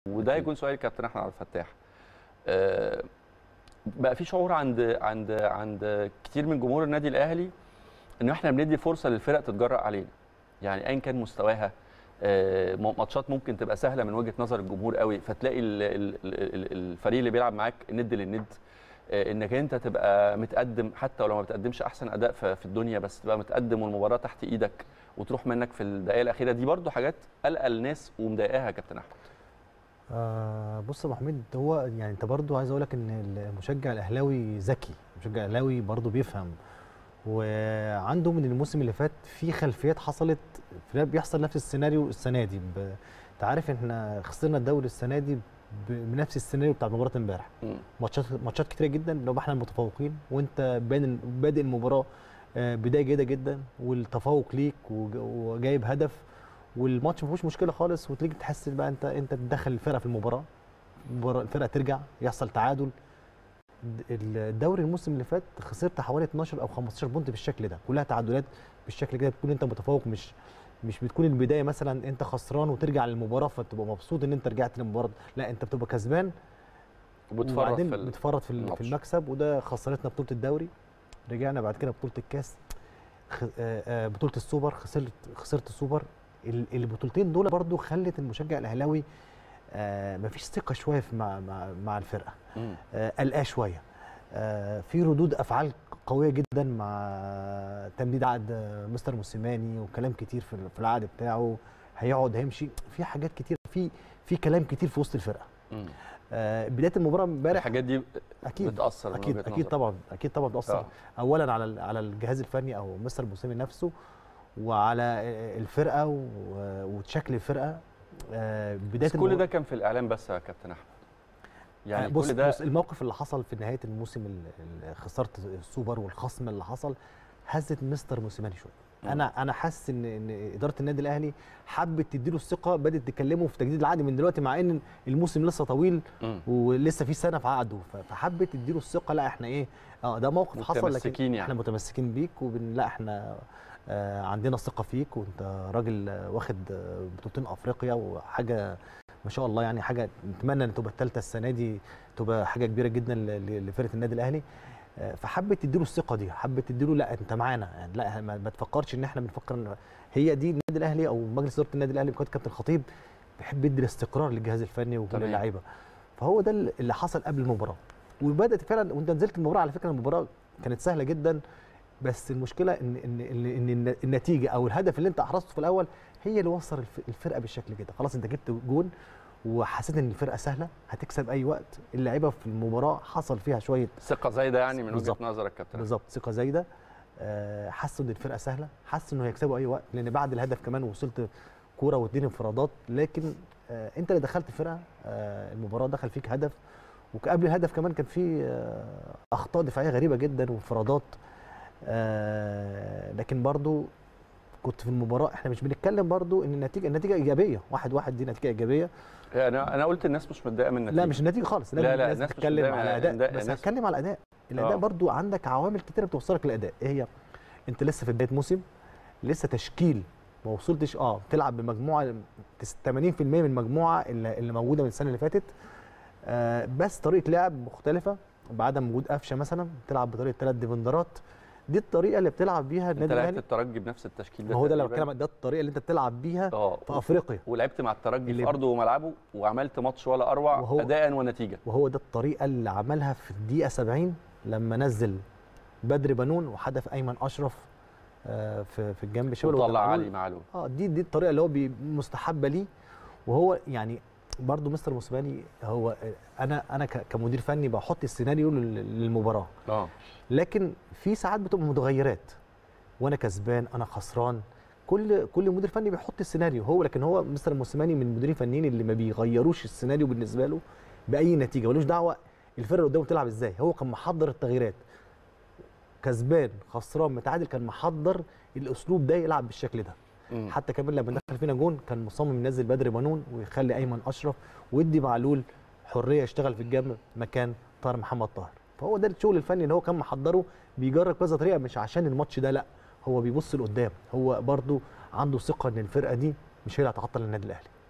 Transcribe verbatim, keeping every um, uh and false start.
وده هيكون سؤال الكابتن احمد عبد الفتاح. آه بقى في شعور عند عند عند كتير من جمهور النادي الاهلي ان احنا بندي فرصه للفرق تتجرأ علينا، يعني ايا كان مستواها. آه ماتشات ممكن تبقى سهله من وجهه نظر الجمهور قوي، فتلاقي ال ال ال الفريق اللي بيلعب معاك ند للند. آه انك انت تبقى متقدم حتى ولو ما بتقدمش احسن اداء في الدنيا، بس تبقى متقدم والمباراه تحت ايدك وتروح منك في الدقائق الاخيره دي، برضو حاجات قلقه الناس ومضايقاها يا كابتن احمد. آه بص يا ابو حميد، هو يعني انت برضو عايز اقول لك ان المشجع الاهلاوي ذكي، المشجع الاهلاوي برضو بيفهم، وعنده من الموسم اللي فات في خلفيات حصلت بيحصل نفس السيناريو السنه دي. انت عارف احنا خسرنا الدوري السنه دي بنفس السيناريو بتاع مباراه امبارح. ماتشات ماتشات كتيره جدا لو احنا المتفوقين وانت بادئ المباراه بدايه جيده جدا والتفوق ليك وجايب هدف والماتش ما فيهوش مشكله خالص، وتيجي تحس بقى انت انت تدخل الفرقه في المباراه، الفرقه ترجع يحصل تعادل. الدوري الموسم اللي فات خسرت حوالي اتناشر او خمستاشر بونت بالشكل ده، كلها تعادلات بالشكل كده. بتكون انت متفوق، مش مش بتكون البدايه مثلا انت خسران وترجع للمباراه فتبقى مبسوط ان انت رجعت للمباراه، لا انت بتبقى كسبان وبتفرط في بتفرط في, في المكسب، وده خسرتنا بطوله الدوري. رجعنا بعد كده بطوله الكاس، بطوله السوبر، خسرت خسرت السوبر. البطولتين دول برضو خلت المشجع الاهلاوي آه مفيش ثقه شويه في مع مع, مع الفرقه، آه قلقاه شويه، آه في ردود افعال قويه جدا مع تمديد عقد مستر موسيماني، وكلام كتير في في العقد بتاعه، هيقعد هيمشي، في حاجات كتير، في في كلام كتير في وسط الفرقه. آه بدايه المباراه امبارح الحاجات دي اكيد بتاثر، اكيد اكيد نظر. طبعا اكيد طبعا بتاثر آه. اولا على على الجهاز الفني او مستر موسيماني نفسه، وعلى الفرقه وشكل الفرقه. بدايه بس كل ده كان في الاعلام بس يا كابتن احمد، يعني بص كل ده بص الموقف اللي حصل في نهايه الموسم، خساره السوبر والخصم اللي حصل هزت مستر موسيماني شويه. انا انا حاسس ان ان اداره النادي الاهلي حبت تديله الثقه، بدات تكلمه في تجديد العقد من دلوقتي، مع ان الموسم لسه طويل ولسه في سنه في عقده، فحبت تديله الثقه. لا احنا ايه اه ده موقف حصل، لكن يعني. احنا متمسكين بيك، وبن لا احنا آه عندنا ثقه فيك، وانت راجل واخد بطولتين افريقيا وحاجه ما شاء الله، يعني حاجه نتمنى ان تبقى الثالثه السنه دي، تبقى حاجه كبيره جدا لفرقه النادي الاهلي. فحبت تديله الثقه دي، حبت تديله لا انت معانا، يعني لا ما تفكرش ان احنا بنفكر ان هي دي النادي الاهلي او مجلس اداره النادي الاهلي بقياده كابتن الخطيب بيحب يدي الاستقرار للجهاز الفني وكل اللعيبه. فهو ده اللي حصل قبل المباراه، وبدات فعلا وانت نزلت المباراه. على فكره المباراه كانت سهله جدا، بس المشكله ان ان ان, إن النتيجه او الهدف اللي انت احرزته في الاول هي اللي وصل الفرقه بالشكل كده. خلاص انت جبت جون وحسيت ان الفرقه سهله هتكسب اي وقت. اللعيبه في المباراه حصل فيها شويه ثقه زايده يعني من وجهه نظرك كابتن. بالظبط ثقه زايده، حسوا ان الفرقه سهله، حسوا انه هيكسبوا اي وقت، لان بعد الهدف كمان وصلت كوره واتنين انفرادات، لكن انت اللي دخلت فرقه المباراه، دخل فيك هدف، وقبل الهدف كمان كان في اخطاء دفاعيه غريبه جدا وانفرادات. لكن برضو كنت في المباراه احنا مش بنتكلم برضو ان النتيجه النتيجه ايجابيه، واحد واحد دي نتيجه ايجابيه. انا انا قلت الناس مش متضايقه من النتيجه. لا مش النتيجه خالص، لا لا الناس بتتكلم على اداء، بس هتكلم على الاداء. الاداء برضو عندك عوامل كتيره بتوصلك للاداء. ايه هي؟ انت لسه في بدايه موسم، لسه تشكيل ما وصلتش، اه بتلعب بمجموعه ثمانين في المية من المجموعه اللي, اللي موجوده من السنه اللي فاتت، آه بس طريقه لعب مختلفه بعدم وجود قفشه مثلا، بتلعب بطريقه ثلاث ديفندرات. دي الطريقه اللي بتلعب بيها النادي الاهلي. انت لعبت الترجي بنفس التشكيل ده، ما هو ده اللي بتكلم، ده الطريقه اللي انت بتلعب بيها أوه. في افريقيا، ولعبت مع الترجي في ارضه وملعبه وعملت ماتش ولا اروع وهو اداء ونتيجه. وهو ده الطريقه اللي عملها في الدقيقه سبعين لما نزل بدر بنون وحدف ايمن اشرف في في الجنب شمال وطلع علي معلول. اه دي دي الطريقه اللي هو مستحبه ليه. وهو يعني برضو مستر موسيماني، هو انا انا كمدير فني بحط السيناريو للمباراه، اه لكن في ساعات بتبقى متغيرات، وانا كسبان انا خسران، كل كل مدير فني بيحط السيناريو هو. لكن هو مستر موسيماني من المديرين الفنيين اللي ما بيغيروش السيناريو بالنسبه له باي نتيجه، ملوش دعوه الفرقه اللي قدامه بتلعب ازاي، هو كان محضر التغييرات، كسبان خسران متعادل، كان محضر الاسلوب ده يلعب بالشكل ده. مم. حتى كمان لما دخل فينا جون كان مصمم ينزل بدر بنون ويخلي ايمن اشرف ويدي معلول حريه يشتغل في الجنب مكان طاهر محمد طاهر. فهو ده الشغل الفني اللي هو كان محضره، بيجرب كذا طريقه مش عشان الماتش ده، لا هو بيبص لقدام، هو برده عنده ثقه ان الفرقه دي مش هي اللي هتعطل النادي الاهلي.